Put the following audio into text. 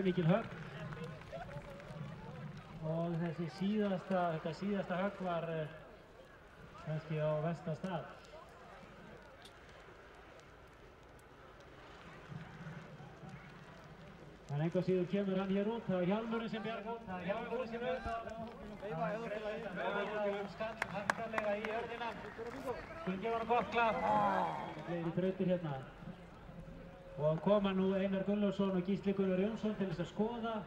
mikil högg. Og þetta síðasta högg var kannski á versta stað. En einhvað síður kemur hann hér út, það er Hjálmurinn sem bjargar út, það er Hjálmurinn sem skall harkalega í jörðina. Skulum gefa hann gott klapp. Fleiri þrautir hérna. Og koma nú Einar Gunnlaugsson og Gísli Gunnar Jónsson til þess að skoða